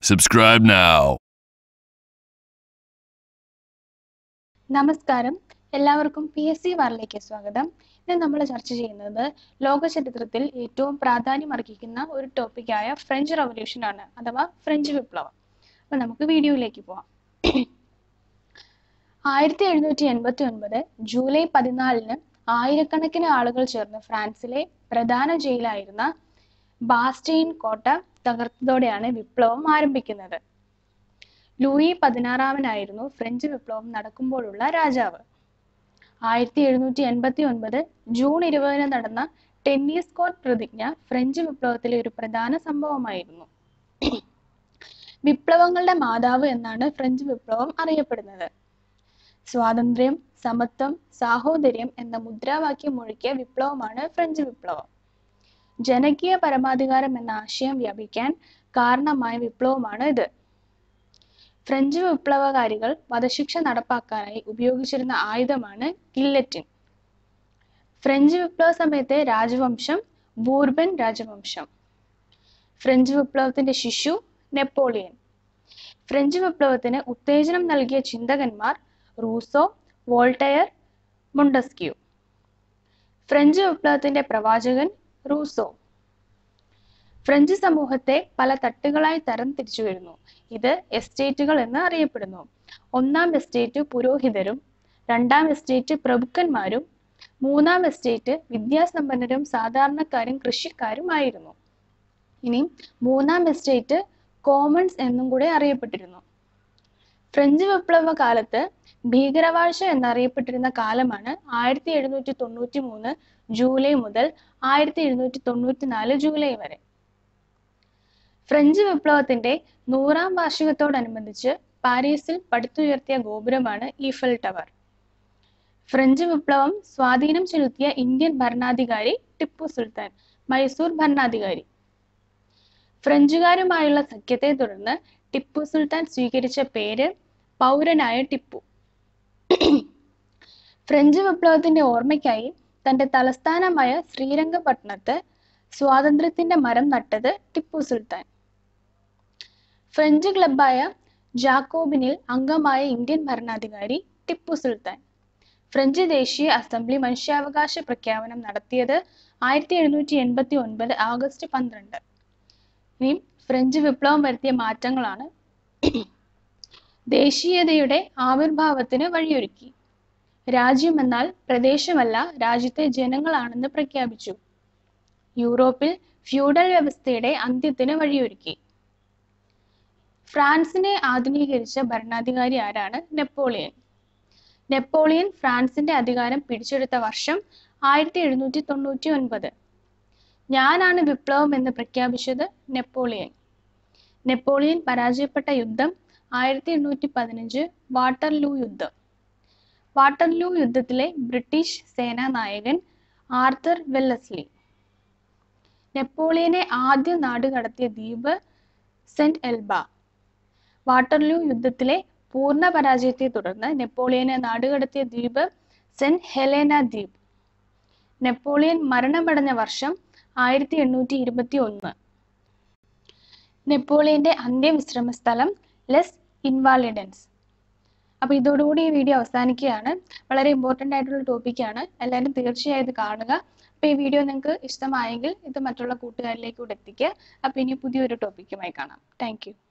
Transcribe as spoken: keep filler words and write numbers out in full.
Subscribe now. നമസ്കാരം, എല്ലാവർക്കും P S C വാറിലേക്ക് സ്വാഗതം. ഇന്ന് നമ്മൾ ചർച്ച ചെയ്യുന്നത് ലോക ചരിത്രത്തിൽ ഏറ്റവും പ്രാധാന്യമർഹിക്കുന്ന ഒരു ടോപ്പിക്കായ ഫ്രഞ്ച് റവല്യൂഷൻ ആണ്, അഥവാ ഫ്രഞ്ച് വിപ്ലവം. അപ്പോൾ നമുക്ക് വീഡിയോയിലേക്ക് പോവാം. ആയിരത്തി എഴുന്നൂറ്റി എൺപത്തി ഒൻപത് ജൂലൈ പതിനാലിന് ആയിരക്കണക്കിന് ആളുകൾ ചേർന്ന് ഫ്രാൻസിലെ പ്രധാന ജയിലായിരുന്ന ബാസ്റ്റൈൻ കോട്ട തകർത്തതോടെയാണ് വിപ്ലവം ആരംഭിക്കുന്നത്. ലൂയി പതിനാറാമനായിരുന്നു ഫ്രഞ്ച് വിപ്ലവം നടക്കുമ്പോഴുള്ള രാജാവ്. ആയിരത്തി എഴുന്നൂറ്റി എൺപത്തി ഒൻപത് ജൂൺ ഇരുപതിന് നടന്ന ടെന്നീസ് കോർട്ട് പ്രതിജ്ഞ ഫ്രഞ്ച് വിപ്ലവത്തിലെ ഒരു പ്രധാന സംഭവമായിരുന്നു. വിപ്ലവങ്ങളുടെ മാതാവ് എന്നാണ് ഫ്രഞ്ച് വിപ്ലവം അറിയപ്പെടുന്നത്. സ്വാതന്ത്ര്യം, സമത്വം, സാഹോദര്യം എന്ന മുദ്രാവാക്യം മുഴക്കിയ വിപ്ലവമാണ് ഫ്രഞ്ച് വിപ്ലവം. ജനകീയ പരമാധികാരം എന്ന ആശയം വ്യാപിക്കാൻ കാരണമായ വിപ്ലവമാണ് ഇത്. ഫ്രഞ്ച് വിപ്ലവകാരികൾ വധശിക്ഷ നടപ്പാക്കാനായി ഉപയോഗിച്ചിരുന്ന ആയുധമാണ് ഗില്ലറ്റിൻ. ഫ്രഞ്ച് വിപ്ലവ സമയത്തെ രാജവംശം ബൂർബൻ രാജവംശം. ഫ്രഞ്ച് വിപ്ലവത്തിന്റെ ശിശു നെപ്പോളിയൻ. ഫ്രഞ്ച് വിപ്ലവത്തിന് ഉത്തേജനം നൽകിയ ചിന്തകന്മാർ റൂസോ, വോൾട്ടയർ, മൊണ്ടസ്ക്യൂ. ഫ്രഞ്ച് വിപ്ലവത്തിന്റെ പ്രവാചകൻ റൂസോ. ഫ്രഞ്ച് സമൂഹത്തെ പല തട്ടുകളായി തരം തിരിച്ചു വരുന്നു. ഇത് എസ്റ്റേറ്റുകൾ എന്ന് അറിയപ്പെടുന്നു. ഒന്നാം എസ്റ്റേറ്റ് പുരോഹിതരും, രണ്ടാം എസ്റ്റേറ്റ് പ്രഭുക്കന്മാരും, മൂന്നാം എസ്റ്റേറ്റ് വിദ്യാസമ്പന്നരും സാധാരണക്കാരും കൃഷിക്കാരും ആയിരുന്നു. ഇനി മൂന്നാം എസ്റ്റേറ്റ് കോമൺസ് എന്നും കൂടെ അറിയപ്പെട്ടിരുന്നു. ഫ്രഞ്ച് വിപ്ലവ കാലത്ത് ഭീകരവാഴ്ച എന്നറിയപ്പെട്ടിരുന്ന കാലമാണ് ആയിരത്തി എഴുന്നൂറ്റി തൊണ്ണൂറ്റി മൂന്ന് ജൂലൈ മുതൽ ആയിരത്തി എഴുന്നൂറ്റി തൊണ്ണൂറ്റി നാല് ജൂലൈ വരെ. ഫ്രഞ്ച് വിപ്ലവത്തിന്റെ നൂറാം വാർഷികത്തോടനുബന്ധിച്ച് പാരീസിൽ പടുത്തുയർത്തിയ ഗോപുരമാണ് ഈഫൽ ടവർ. ഫ്രഞ്ച് വിപ്ലവം സ്വാധീനം ചെലുത്തിയ ഇന്ത്യൻ ഭരണാധികാരി ടിപ്പു സുൽത്താൻ, മൈസൂർ ഭരണാധികാരി. ഫ്രഞ്ചുകാരുമായുള്ള സഖ്യത്തെ തുടർന്ന് ടിപ്പു സുൽത്താൻ സ്വീകരിച്ച പേര് പൗരനായ ടിപ്പു. ഫ്രഞ്ച് വിപ്ലവത്തിന്റെ ഓർമ്മയ്ക്കായി തന്റെ തലസ്ഥാനമായ ശ്രീരംഗപട്ടണത്ത് സ്വാതന്ത്ര്യത്തിന്റെ മരം നട്ടത് ടിപ്പു സുൽത്താൻ. ഫ്രഞ്ച് ക്ലബായ ജാക്കോബിനിൽ അംഗമായ ഇന്ത്യൻ ഭരണാധികാരി ടിപ്പു സുൽത്താൻ. ഫ്രഞ്ച് ദേശീയ അസംബ്ലി മനുഷ്യാവകാശ പ്രഖ്യാപനം നടത്തിയത് ആയിരത്തി എഴുന്നൂറ്റി എൺപത്തി ഒൻപത് ആഗസ്റ്റ് പന്ത്രണ്ട്. ഇനി ഫ്രഞ്ച് വിപ്ലവം വരുത്തിയ മാറ്റങ്ങളാണ്. ദേശീയതയുടെ ആവിർഭാവത്തിന് വഴിയൊരുക്കി. രാജ്യം എന്നാൽ പ്രദേശമല്ല, രാജ്യത്തെ ജനങ്ങളാണെന്ന് പ്രഖ്യാപിച്ചു. യൂറോപ്പിൽ ഫ്യൂഡൽ വ്യവസ്ഥയുടെ അന്ത്യത്തിന് വഴിയൊരുക്കി. ഫ്രാൻസിനെ ആധുനീകരിച്ച ഭരണാധികാരി ആരാണ്? നെപ്പോളിയൻ. നെപ്പോളിയൻ ഫ്രാൻസിന്റെ അധികാരം പിടിച്ചെടുത്ത വർഷം ആയിരത്തി എഴുന്നൂറ്റി തൊണ്ണൂറ്റി ഒൻപത്. ഞാനാണ് വിപ്ലവം എന്ന് പ്രഖ്യാപിച്ചത് നെപ്പോളിയൻ. നെപ്പോളിയൻ പരാജയപ്പെട്ട യുദ്ധം ആയിരത്തി എണ്ണൂറ്റി പതിനഞ്ച് വാട്ടർലൂ യുദ്ധം. വാട്ടർലൂ യുദ്ധത്തിലെ ബ്രിട്ടീഷ് സേനാ നായകൻ ആർതർ വെല്ലസ്ലി. നെപ്പോളിയനെ ആദ്യം നാടുകടത്തിയ ദ്വീപ് സെന്റ് എൽബ. വാട്ടർലൂ യുദ്ധത്തിലെ പൂർണ്ണ പരാജയത്തെ തുടർന്ന് നെപ്പോളിയനെ നാടുകടത്തിയ ദ്വീപ് സെന്റ് ഹെലേന ദ്വീപ്. നെപ്പോളിയൻ മരണമടഞ്ഞ വർഷം ആയിരത്തി എണ്ണൂറ്റി ഇരുപത്തി ഒന്ന്. നെപ്പോളിയന്റെ അന്ത്യവിശ്രമ സ്ഥലം ലെസ് ഇൻവാലിഡൻസ്. അപ്പോൾ ഇതോടുകൂടി ഈ വീഡിയോ അവസാനിക്കുകയാണ്. വളരെ ഇമ്പോർട്ടൻ്റ് ആയിട്ടുള്ള ടോപ്പിക്കാണ്, എല്ലാവരും തീർച്ചയായും ഇത് കാണുക. അപ്പോൾ ഈ വീഡിയോ നിങ്ങൾക്ക് ഇഷ്ടമായെങ്കിൽ ഇത് മറ്റുള്ള കൂട്ടുകാരിലേക്ക് കൂടെ എത്തിക്കുക. അപ്പോൾ ഇനി പുതിയൊരു ടോപ്പിക്കുമായി കാണാം. Thank U.